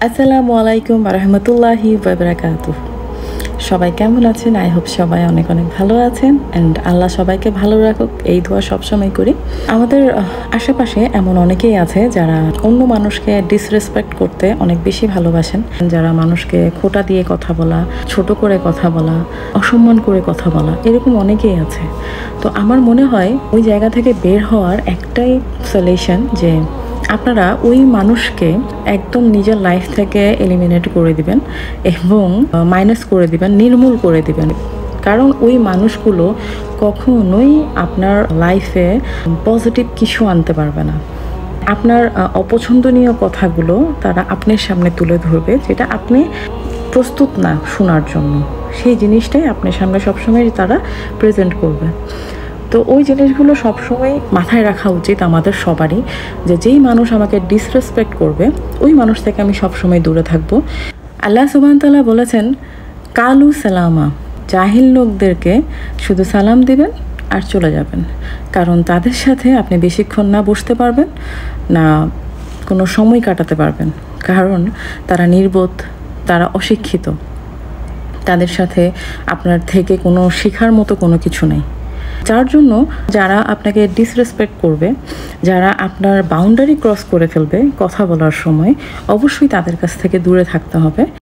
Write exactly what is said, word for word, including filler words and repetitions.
আসসালামু আলাইকুম রাহমাতুল্লাহি ওয়া বারাকাতুহু। সবাই কেমন আছেন? আই হোপ সবাই অনেক অনেক ভালো আছেন অ্যান্ড আল্লাহ সবাইকে ভালো রাখুক, এই দোয়া সবসময় করি। আমাদের আশেপাশে এমন অনেকেই আছে যারা অন্য মানুষকে ডিসরেসপেক্ট করতে অনেক বেশি ভালোবাসেন, যারা মানুষকে খোঁটা দিয়ে কথা বলা, ছোট করে কথা বলা, অসম্মান করে কথা বলা, এরকম অনেকেই আছে। তো আমার মনে হয় ওই জায়গা থেকে বের হওয়ার একটাই সলিউশন যে আপনারা ওই মানুষকে একদম নিজের লাইফ থেকে এলিমিনেট করে দিবেন এবং মাইনাস করে দিবেন, নির্মূল করে দিবেন। কারণ ওই মানুষগুলো কখনোই আপনার লাইফে পজিটিভ কিছু আনতে পারবে না। আপনার অপছন্দনীয় কথাগুলো তারা আপনার সামনে তুলে ধরবে, যেটা আপনি প্রস্তুত না শোনার জন্য, সেই জিনিসটাই আপনার সামনে সবসময় তারা প্রেজেন্ট করবে। তো ওই জিনিসগুলো সবসময় মাথায় রাখা উচিত আমাদের সবারই, যে যেই মানুষ আমাকে ডিসরেসপেক্ট করবে ওই মানুষ থেকে আমি সবসময় দূরে থাকবো। আল্লাহ সুবহানাহু ওয়া তাআলা বলেছেন, কালু সালামা, জাহিল লোকদেরকে শুধু সালাম দিবেন আর চলে যাবেন, কারণ তাদের সাথে আপনি বেশিক্ষণ না বসতে পারবেন না কোনো সময় কাটাতে পারবেন, কারণ তারা নির্বোধ, তারা অশিক্ষিত, তাদের সাথে আপনার থেকে কোনো শেখার মতো কোনো কিছু নেই। যার জন্য যারা আপনাকে ডিসরেসপেক্ট করবে, যারা আপনার বাউন্ডারি ক্রস করে ফেলবে কথা বলার সময়, অবশ্যই তাদের কাছ থেকে দূরে থাকতে হবে।